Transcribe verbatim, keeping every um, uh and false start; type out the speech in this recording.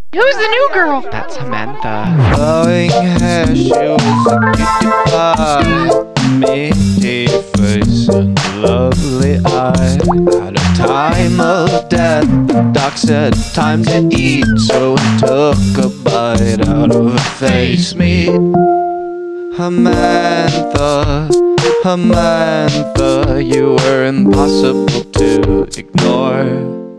Who's the new girl? That's Hamantha. Flowing hair, she was a cutie pie. Meaty face and lovely eye. At a time of death, the doc said time to eat, so I took a bite out of her face meat. Hamantha, Hamantha, you were impossible to ignore.